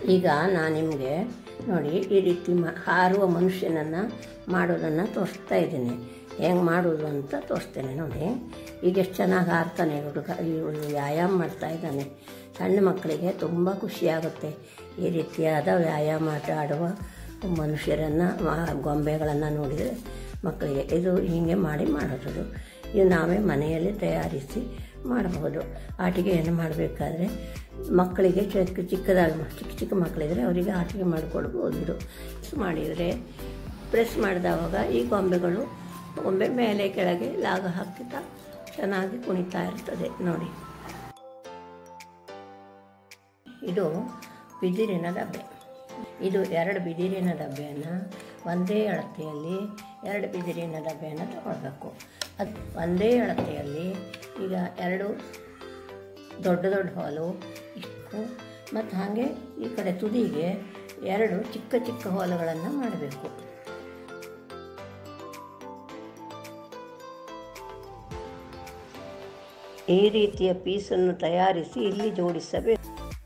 ಈಗ ನಾನು ನಿಮಗೆ ನೋಡಿ ಈ ರೀತಿ ಹಾರುವ ಮನುಷ್ಯನನ್ನು ಮಾಡೋದನ್ನು ತೋರಿಸ್ತಾ ಇದ್ದೀನಿ. ಹೆಂಗೆ ಮಾಡೋದು ಅಂತ ತೋರಿಸ್ತೇನೆ ನೋಡಿ. ಈಗ ಎಷ್ಟು ಚೆನ್ನಾಗಿ ಹಾರ್ತಾನೆ ಹುಡುಗ. ಇವಳು ವ್ಯಾಯಾಮ ಮಾಡ್ತಾ ಇದ್ದಾನೆ. ಸಣ್ಣ ಮಕ್ಕಳಿಗೆ ತುಂಬ ಖುಷಿಯಾಗುತ್ತೆ ಈ ರೀತಿಯಾದ ವ್ಯಾಯಾಮ ಆಡುವ ಮನುಷ್ಯರನ್ನು, ಗೊಂಬೆಗಳನ್ನು ನೋಡಿದರೆ ಮಕ್ಕಳಿಗೆ ಇದು ಹೀಗೆ ಮಾಡೋದು. ಇದು ನಾವೇ ಮನೆಯಲ್ಲಿ ತಯಾರಿಸಿ ಮಾಡಬಹುದು. ಆಟಿಕೆಯನ್ನು ಮಾಡಬೇಕಾದ್ರೆ ಮಕ್ಕಳಿಗೆ ಚಿಕ್ಕ ಮಕ್ಕಳಿದ್ರೆ ಅವರಿಗೆ ಆಟಿಕೆ ಮಾಡಿಕೊಡ್ಬೋದು. ಇದು ಮಾಡಿದರೆ ಪ್ರೆಸ್ ಮಾಡಿದವಾಗ ಈ ಗೊಂಬೆ ಮೇಲೆ ಕೆಳಗೆ ಲಾಗ ಹಾಕ್ತಾ ಚೆನ್ನಾಗಿ ಕುಣಿತಾ ಇರ್ತದೆ ನೋಡಿ. ಇದು ಬಿದಿರಿನ ಡಬ್ಬೆ. ಇದು 2 ಬಿದಿರಿನ ಡಬ್ಬೆಯನ್ನು ಒಂದೇ ಅಳತೆಯಲ್ಲಿ 2 ಬಿದಿರಿನ ಡಬ್ಬೆಯನ್ನು ತಗೊಳ್ಬೇಕು. ಅದು ಒಂದೇ ಅಳತೆಯಲ್ಲಿ ಈಗ 2 ದೊಡ್ಡ ಹಾಲು ಇಷ್ಟು, ಮತ್ತು ಹಾಗೆ ಈ ಕಡೆ ತುದಿಗೆ 2 ಚಿಕ್ಕ ಹೋಲುಗಳನ್ನು ಮಾಡಬೇಕು. ಈ ರೀತಿಯ ಪೀಸನ್ನು ತಯಾರಿಸಿ ಇಲ್ಲಿ ಜೋಡಿಸಬೇಕು.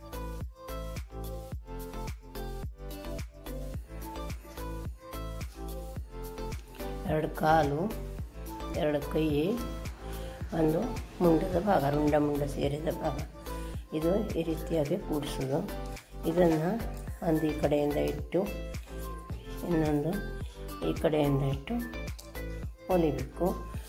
ಎರಡು ಕಾಲು, 2 ಕೈ, ಒಂದು ಮುಂಡದ ಭಾಗ, ಮುಂಡ ಸೇರಿದ ಭಾಗ, ಇದು ಈ ರೀತಿಯಾಗಿ ಕೂಡಿಸೋದು. ಇದನ್ನು ಒಂದು ಈ ಕಡೆಯಿಂದ ಇಟ್ಟು ಇನ್ನೊಂದು ಈ ಕಡೆಯಿಂದ ಇಟ್ಟು ಹೊಲಿಬೇಕು.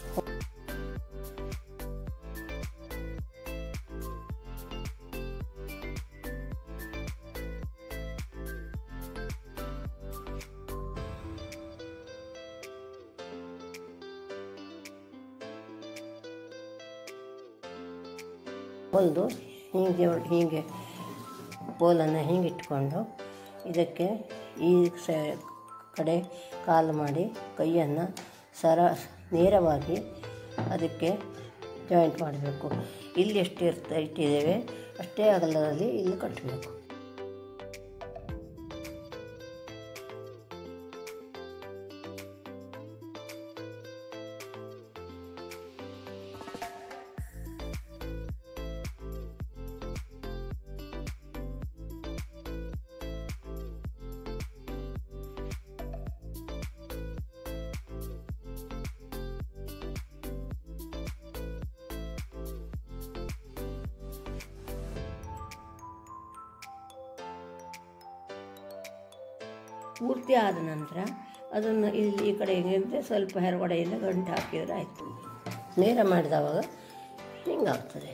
ಹೊಲಿದು ಹೀಗೆ ಬೋಲನ್ನು ಹೀಗೆ ಇಟ್ಕೊಂಡು ಇದಕ್ಕೆ ಈ ಕಡೆ ಕಾಲು ಮಾಡಿ ಕೈಯನ್ನು ನೇರವಾಗಿ ಅದಕ್ಕೆ ಜಾಯಿಂಟ್ ಮಾಡಬೇಕು. ಇಲ್ಲಿ ಎಷ್ಟು ಇಟ್ಟಿದ್ದೇವೆ ಅಷ್ಟೇ ಅಗಲದಲ್ಲಿ ಇಲ್ಲಿ ಕಟ್ಟಬೇಕು. ಪೂರ್ತಿ ಆದ ನಂತರ ಅದನ್ನು ಇಲ್ಲಿ ಈ ಕಡೆ ಹಿಂಗೆ ಸ್ವಲ್ಪ ಹೊರಗಡೆಯಿಂದ ಗಂಟು ಹಾಕಿದರೆ ಆಯಿತು. ನೇರ ಮಾಡಿದವಾಗ ಹಿಂಗಾಗ್ತದೆ.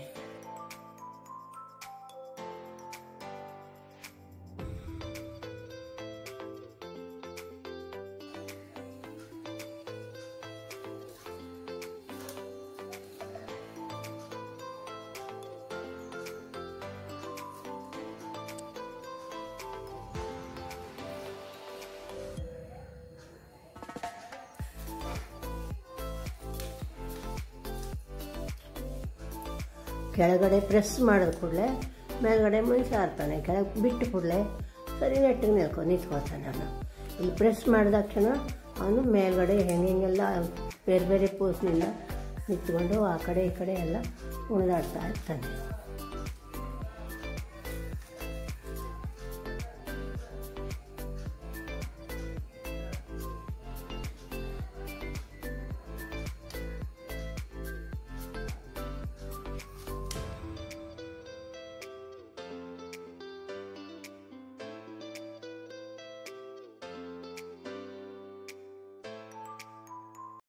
ಕೆಳಗಡೆ ಪ್ರೆಸ್ ಮಾಡಿದ ಕೂಡಲೇ ಮೇಲ್ಗಡೆ ಮನುಷ್ಯ ಹಾರ್ತಾನೆ. ಕೆಳಗೆ ಬಿಟ್ಟು ಕೂಡಲೇ ಸರಿ ನೆಟ್ಟಿಗೆ ನಿಂತ್ಕೊಳ್ತಾನೆ. ಅವನು ಇಲ್ಲಿ ಪ್ರೆಸ್ ಮಾಡಿದ ತಕ್ಷಣ ಅವನು ಮೇಲ್ಗಡೆ ಹೆಂಗೆಲ್ಲ ಬೇರೆ ಪೋಸ್ನಿಂದ ನಿಂತ್ಕೊಂಡು ಆ ಕಡೆ ಈ ಕಡೆ ಎಲ್ಲ ಉಳಿದಾಡ್ತಾ ಇರ್ತಾನೆ.